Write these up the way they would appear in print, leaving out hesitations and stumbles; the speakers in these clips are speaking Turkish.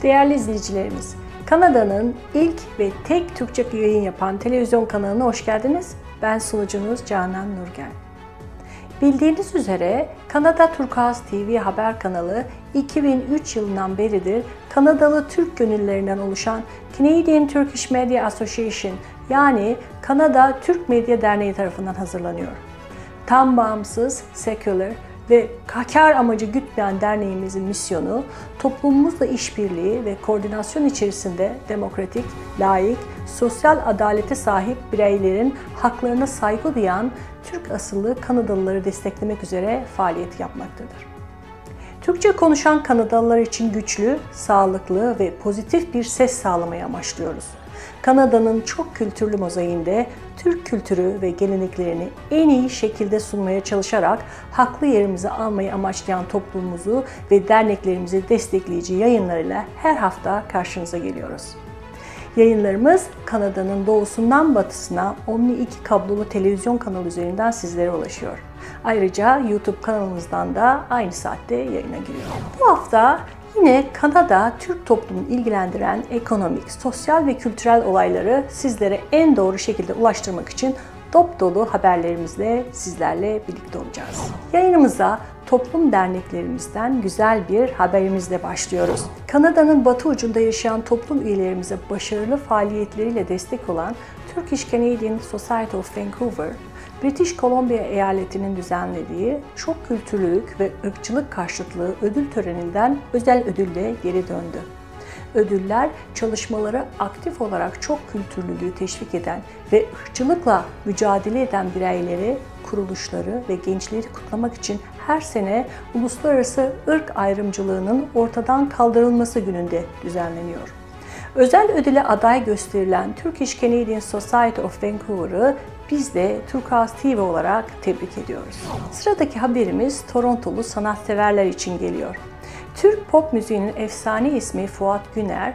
Değerli izleyicilerimiz, Kanada'nın ilk ve tek Türkçe yayın yapan televizyon kanalına hoş geldiniz. Ben sunucunuz Canan Nurgel. Bildiğiniz üzere Kanada Turkuaz TV haber kanalı 2003 yılından beridir Kanadalı Türk gönüllülerinden oluşan Canadian Turkish Media Association yani Kanada Türk Medya Derneği tarafından hazırlanıyor. Tam bağımsız, seküler ve kar amacı gütmeyen derneğimizin misyonu, toplumumuzla işbirliği ve koordinasyon içerisinde demokratik, layık, sosyal adalete sahip bireylerin haklarına saygı duyan Türk asıllı Kanadalıları desteklemek üzere faaliyet yapmaktadır. Türkçe konuşan Kanadalılar için güçlü, sağlıklı ve pozitif bir ses sağlamayı amaçlıyoruz. Kanada'nın çok kültürlü mozaiğinde Türk kültürü ve geleneklerini en iyi şekilde sunmaya çalışarak haklı yerimizi almayı amaçlayan toplumumuzu ve derneklerimizi destekleyici yayınlarıyla her hafta karşınıza geliyoruz. Yayınlarımız Kanada'nın doğusundan batısına Omni 2 kablolu televizyon kanalı üzerinden sizlere ulaşıyor. Ayrıca YouTube kanalımızdan da aynı saatte yayına giriyor. Bu hafta yine Kanada Türk toplumunu ilgilendiren ekonomik, sosyal ve kültürel olayları sizlere en doğru şekilde ulaştırmak için dop dolu haberlerimizle sizlerle birlikte olacağız. Yayınımıza toplum derneklerimizden güzel bir haberimizle başlıyoruz. Kanada'nın batı ucunda yaşayan toplum üyelerimize başarılı faaliyetleriyle destek olan Turkish Canadian Society of Vancouver, British Columbia eyaletinin düzenlediği çok kültürlülük ve ırkçılık karşıtlığı ödül töreninden özel ödülle geri döndü. Ödüller, çalışmaları aktif olarak çok kültürlülüğü teşvik eden ve ırkçılıkla mücadele eden bireyleri, kuruluşları ve gençleri kutlamak için her sene uluslararası ırk ayrımcılığının ortadan kaldırılması gününde düzenleniyor. Özel ödüle aday gösterilen Turkish Canadian Society of Vancouver'ı biz de Turkuaz TV olarak tebrik ediyoruz. Sıradaki haberimiz Torontolu sanatseverler için geliyor. Türk pop müziğinin efsane ismi Fuat Güner,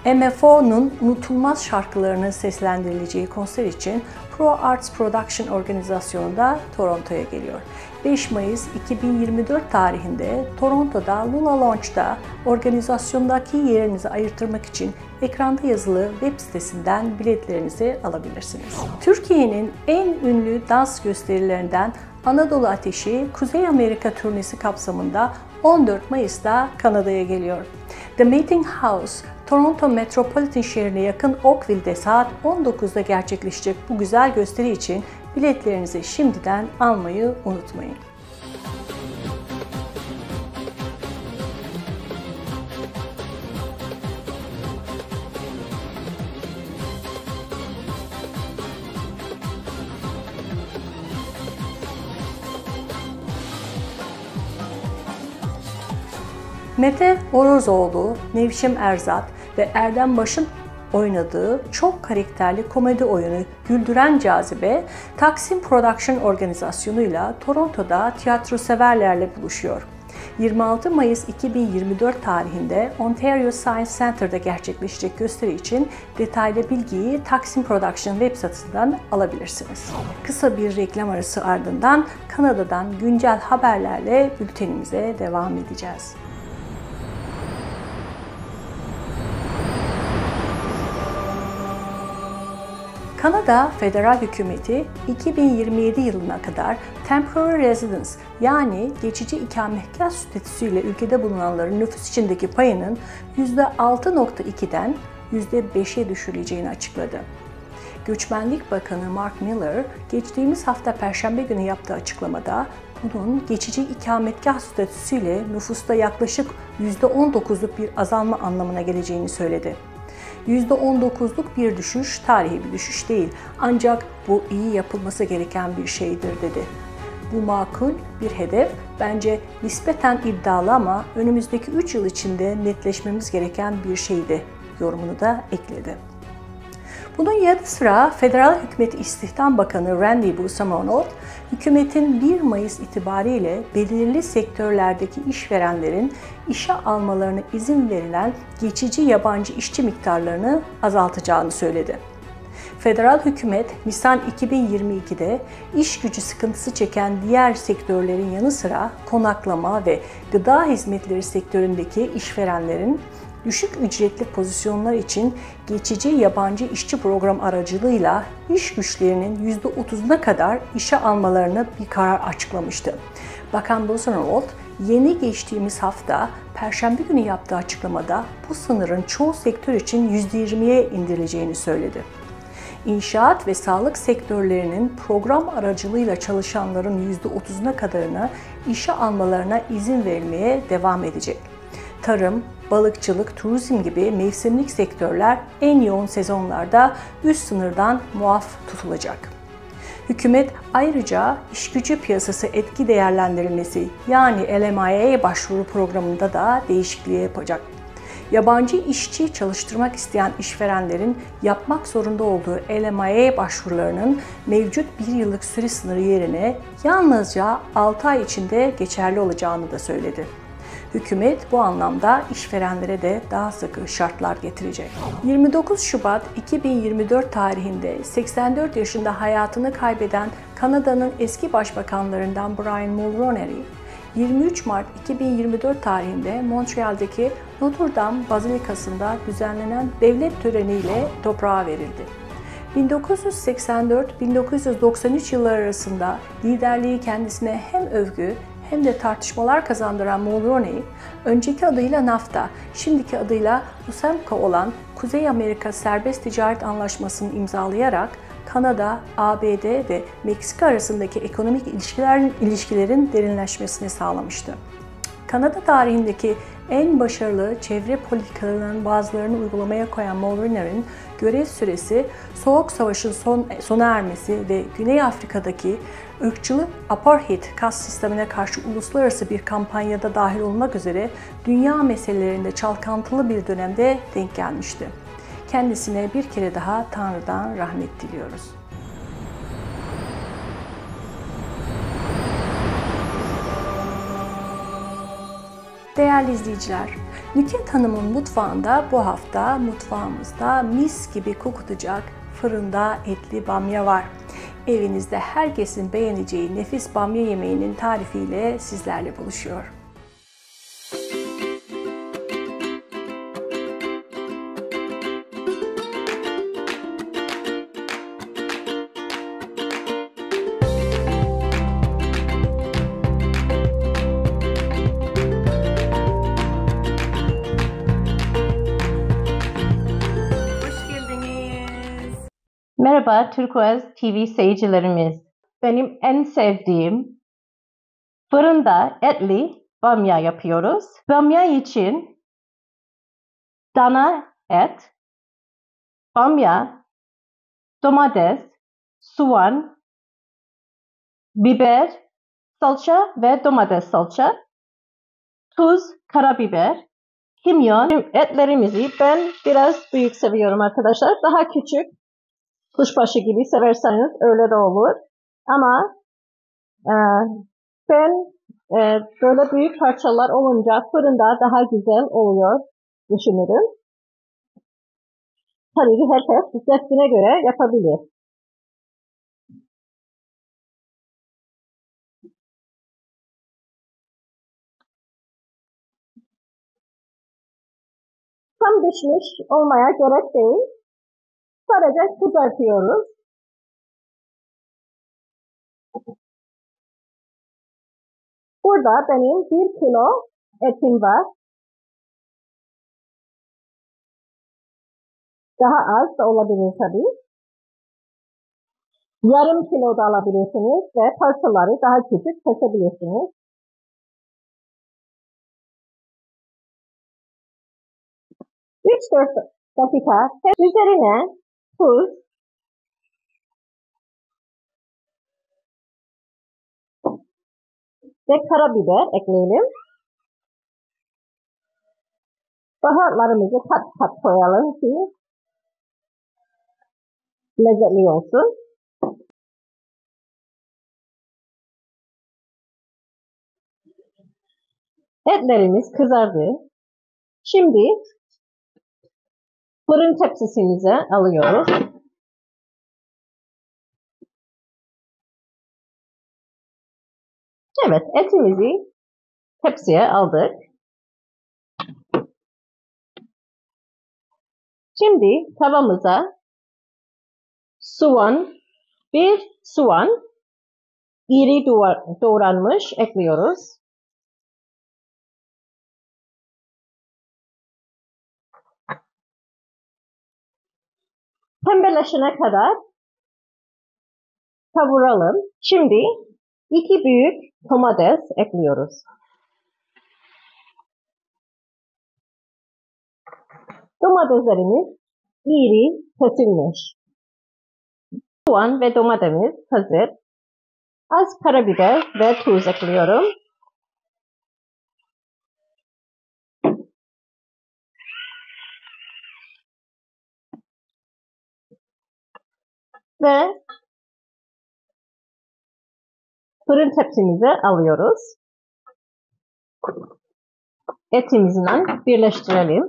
MFO'nun unutulmaz şarkılarının seslendirileceği konser için Pro Arts Production organizasyonunda Toronto'ya geliyor. 5 Mayıs 2024 tarihinde Toronto'da Luna Lounge'da organizasyondaki yerinizi ayırtmak için ekranda yazılı web sitesinden biletlerinizi alabilirsiniz. Türkiye'nin en ünlü dans gösterilerinden Anadolu Ateşi Kuzey Amerika turnesi kapsamında 14 Mayıs'ta Kanada'ya geliyor. The Meeting House, Toronto Metropolitan şehrine yakın Oakville'de saat 19'da gerçekleşecek bu güzel gösteri için biletlerinizi şimdiden almayı unutmayın. Mete Orozoğlu, Nevşin Erzat ve Erdem Baş'ın oynadığı çok karakterli komedi oyunu Güldüren Cazibe, Taksim Production organizasyonuyla Toronto'da tiyatro severlerle buluşuyor. 26 Mayıs 2024 tarihinde Ontario Science Center'da gerçekleşecek gösteri için detaylı bilgiyi Taksim Production web sitesinden alabilirsiniz. Kısa bir reklam arası ardından Kanada'dan güncel haberlerle bültenimize devam edeceğiz. Kanada Federal Hükümeti 2027 yılına kadar Temporary Residence yani geçici ikametgah statüsüyle ülkede bulunanların nüfus içindeki payının %6.2'den %5'e düşürüleceğini açıkladı. Göçmenlik Bakanı Mark Miller geçtiğimiz hafta Perşembe günü yaptığı açıklamada bunun geçici ikametgah statüsüyle nüfusta yaklaşık %19'luk bir azalma anlamına geleceğini söyledi. %19'luk bir düşüş tarihi bir düşüş değil ancak bu iyi yapılması gereken bir şeydir dedi. Bu makul bir hedef, bence nispeten iddialı ama önümüzdeki 3 yıl içinde netleşmemiz gereken bir şeydi yorumunu da ekledi. Bunun yanı sıra Federal Hükümeti İstihdam Bakanı Randy Boussamonet, hükümetin 1 Mayıs itibariyle belirli sektörlerdeki işverenlerin işe almalarına izin verilen geçici yabancı işçi miktarlarını azaltacağını söyledi. Federal hükümet Nisan 2022'de iş gücü sıkıntısı çeken diğer sektörlerin yanı sıra konaklama ve gıda hizmetleri sektöründeki işverenlerin Düşük ücretli pozisyonlar için geçici yabancı işçi program aracılığıyla iş güçlerinin %30'una kadar işe almalarını bir karar açıklamıştı. Bakan Rosenwald, yeni geçtiğimiz hafta Perşembe günü yaptığı açıklamada bu sınırın çoğu sektör için %20'ye indirileceğini söyledi. İnşaat ve sağlık sektörlerinin program aracılığıyla çalışanların %30'una kadarını işe almalarına izin verilmeye devam edecek. Tarım, balıkçılık, turizm gibi mevsimlik sektörler en yoğun sezonlarda üst sınırdan muaf tutulacak. Hükümet ayrıca iş gücü piyasası etki değerlendirilmesi yani LMIA başvuru programında da değişikliği yapacak. Yabancı işçi çalıştırmak isteyen işverenlerin yapmak zorunda olduğu LMIA başvurularının mevcut 1 yıllık süre sınırı yerine yalnızca 6 ay içinde geçerli olacağını da söyledi. Hükümet bu anlamda işverenlere de daha sıkı şartlar getirecek. 29 Şubat 2024 tarihinde 84 yaşında hayatını kaybeden Kanada'nın eski başbakanlarından Brian Mulroney, 23 Mart 2024 tarihinde Montreal'deki Notre Dame Bazilikası'nda düzenlenen devlet töreniyle toprağa verildi. 1984-1993 yılları arasında liderliği kendisine hem övgü hem de tartışmalar kazandıran Mulroney, önceki adıyla NAFTA, şimdiki adıyla USMCA olan Kuzey Amerika Serbest Ticaret Anlaşması'nı imzalayarak Kanada, ABD ve Meksika arasındaki ekonomik ilişkilerin derinleşmesini sağlamıştı. Kanada tarihindeki en başarılı çevre politikalarının bazılarını uygulamaya koyan Mulroney'in görev süresi, Soğuk Savaş'ın sona ermesi ve Güney Afrika'daki ırkçılık apartheid kast sistemine karşı uluslararası bir kampanyada dahil olmak üzere dünya meselelerinde çalkantılı bir dönemde denk gelmişti. Kendisine bir kere daha Tanrı'dan rahmet diliyoruz. Değerli izleyiciler, Nükhet Hanım'ın mutfağında bu hafta mutfağımızda mis gibi kokutacak fırında etli bamya var. Evinizde herkesin beğeneceği nefis bamya yemeğinin tarifiyle sizlerle buluşuyor. Merhaba Turkuaz TV seyircilerimiz. Benim en sevdiğim fırında etli bamya yapıyoruz. Bamya için dana et, bamya, domates, soğan, biber, salça ve domates salça, tuz, karabiber, kimyon. Etlerimizi ben biraz büyük seviyorum arkadaşlar. Daha küçük. Kuşbaşı gibi severseniz öyle de olur. Ama ben böyle büyük parçalar olunca fırında daha güzel oluyor düşünürüm. Tabii ki herkes zevkine göre yapabilir. Tam pişmiş olmaya gerek değil. Sadece kızartıyoruz. Burada benim 1 kilo etim var. Daha az da olabilir tabii. Yarım kilo da alabilirsiniz ve parçaları daha küçük kesebilirsiniz. 3-4 dakika üzerine tuz, ve karabiber ekleyelim. Baharatlarımızı kat kat koyalım ki lezzetli olsun. Etlerimiz kızardı. Şimdi fırın tepsisimize alıyoruz. Evet, etimizi tepsiye aldık. Şimdi tavamıza bir soğan iri doğranmış ekliyoruz. Pembeleşene kadar kavuralım. Şimdi 2 büyük domates ekliyoruz. Domateslerimiz iri kesilmiş. Soğan ve domatesimiz hazır. Az karabiber ve tuz ekliyorum. Ve fırın tepsimize alıyoruz. Etimizle birleştirelim.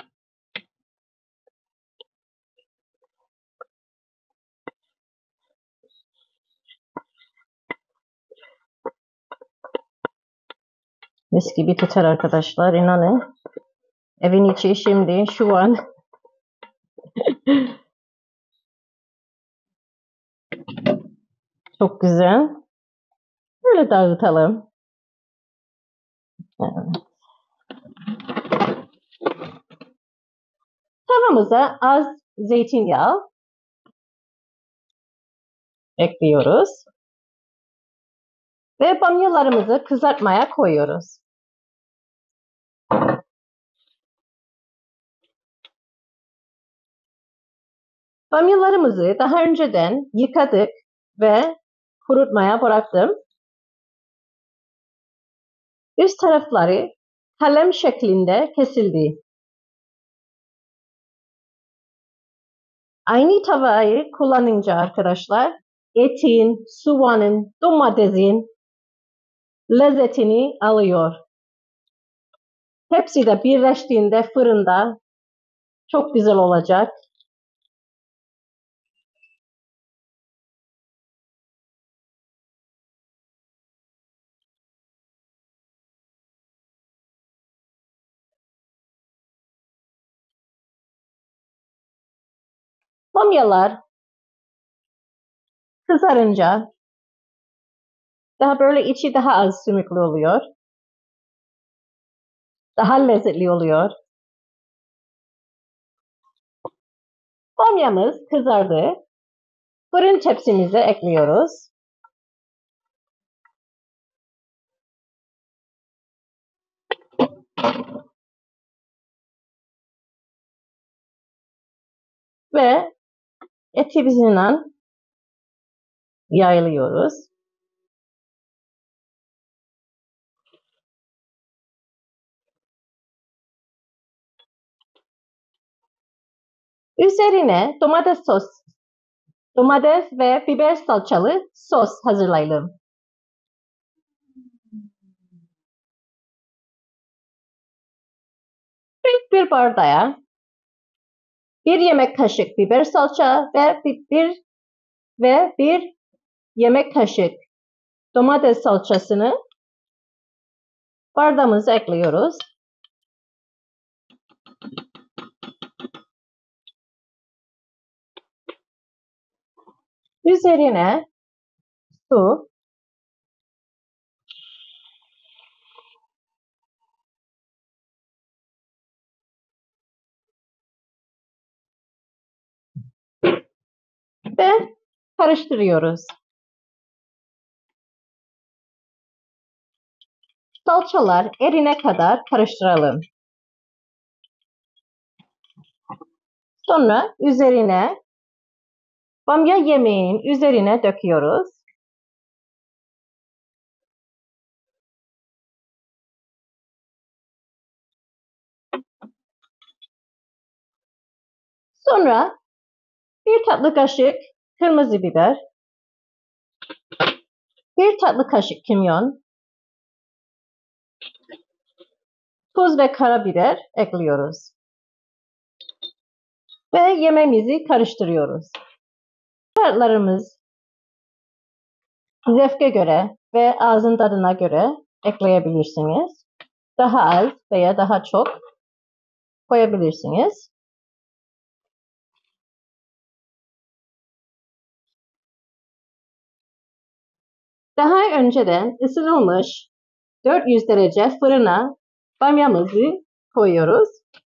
Mis gibi tutar arkadaşlar, inanın. Evin içi şimdi şu an çok güzel. Böyle dağıtalım. Evet. Tavamıza az zeytinyağı ekliyoruz. Ve bamyalarımızı kızartmaya koyuyoruz. Bamyalarımızı daha önceden yıkadık ve kurutmaya bıraktım. Üst tarafları kalem şeklinde kesildi. Aynı tavayı kullanınca arkadaşlar etin, soğanın, domatesin lezzetini alıyor. Hepsi de birleştiğinde fırında çok güzel olacak. Bamyalar kızarınca daha böyle içi daha az sümüklü oluyor. Daha lezzetli oluyor. Bamyamız kızardı. Fırın tepsimize ekliyoruz. Ve etimizle yayılıyoruz. Üzerine domates ve biber salçalı sos hazırlayalım. Büyük bir bardağa 1 yemek kaşık biber salça ve 1 yemek kaşık domates salçasını bardağımıza ekliyoruz. Üzerine su ve karıştırıyoruz. Salçalar erine kadar karıştıralım. Sonra üzerine bamya yemeğinin üzerine döküyoruz. Sonra 1 tatlı kaşık kırmızı biber, 1 tatlı kaşık kimyon, tuz ve karabiber ekliyoruz. Ve yemeğimizi karıştırıyoruz. Baharatlarımız zevke göre ve ağzın tadına göre ekleyebilirsiniz. Daha az veya daha çok koyabilirsiniz. Daha önceden ısıtılmış 400 derece fırına bamyamızı koyuyoruz.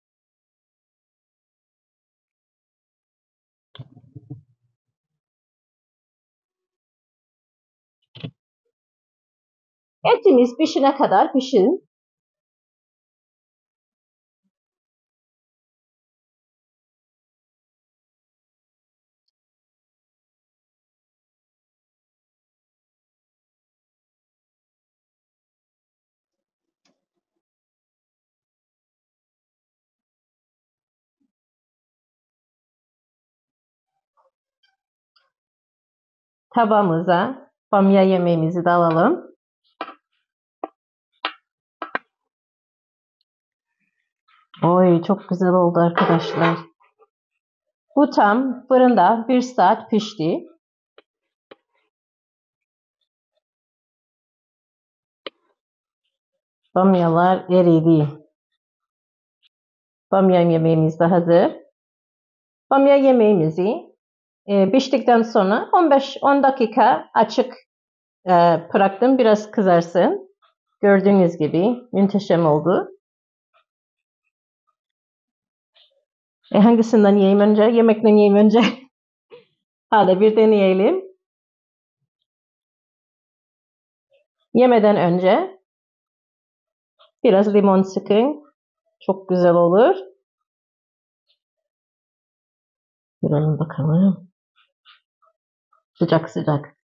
Etimiz pişene kadar pişin. Tabağımıza bamya yemeğimizi de alalım. Oy, çok güzel oldu arkadaşlar. Bu tam fırında 1 saat pişti. Bamyalar eridi. Bamya yemeğimiz de hazır. Bamya yemeğimizi piştikten sonra 15-10 dakika açık bıraktım. Biraz kızarsın. Gördüğünüz gibi muhteşem oldu. Hangisinden yiyeyim önce? Yemekten yiyeyim önce. Hadi bir deneyelim. Yemeden önce biraz limon sıkın. Çok güzel olur. Görelim bakalım. Sıcak sıcak.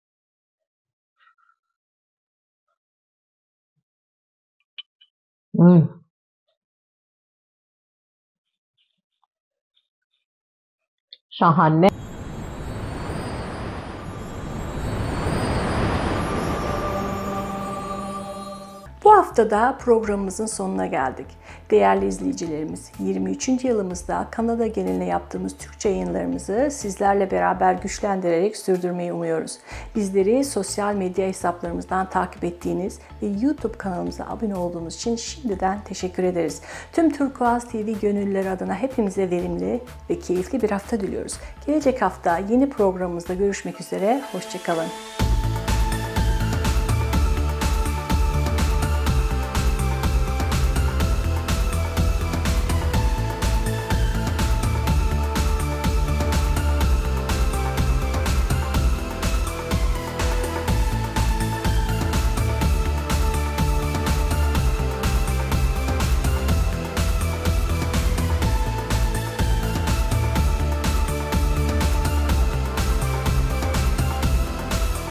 Şahane. Bu hafta da programımızın sonuna geldik. Değerli izleyicilerimiz, 23. yılımızda Kanada geneline yaptığımız Türkçe yayınlarımızı sizlerle beraber güçlendirerek sürdürmeyi umuyoruz. Bizleri sosyal medya hesaplarımızdan takip ettiğiniz ve YouTube kanalımıza abone olduğunuz için şimdiden teşekkür ederiz. Tüm Turkuaz TV gönüllüleri adına hepimize verimli ve keyifli bir hafta diliyoruz. Gelecek hafta yeni programımızda görüşmek üzere, hoşça kalın.